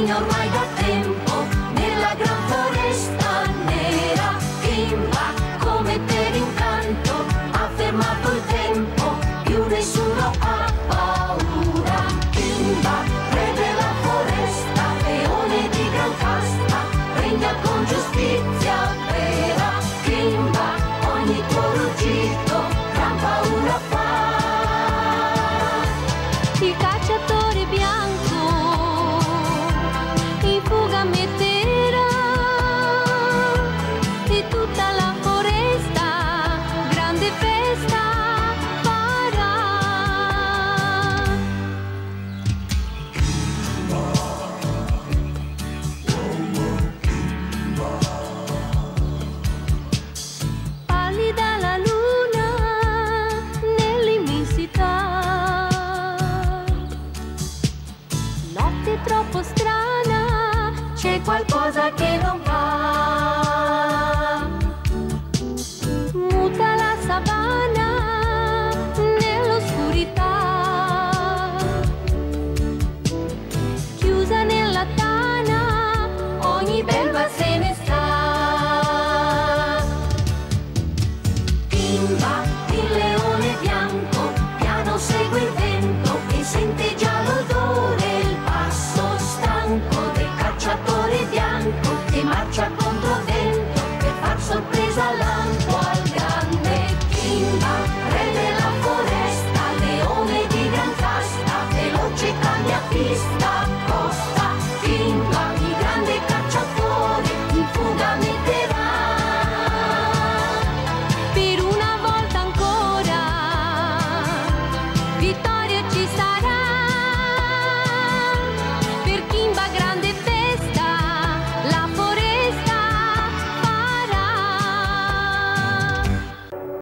cammina ormai da tempo nella gran foresta nera. Kimba, come per incanto, ha fermato il tempo, più nessuno ha paura. Kimba, re della foresta, leone di gran casta, regna con giustizia vera. Kimba, ogni tuo ruggito gran paura fa. Il cacciatore bianco in fuga metterà e tutta la foresta grande festa farà. Pallida la luna nell'immensità, notte troppo strana, c'è qualcosa che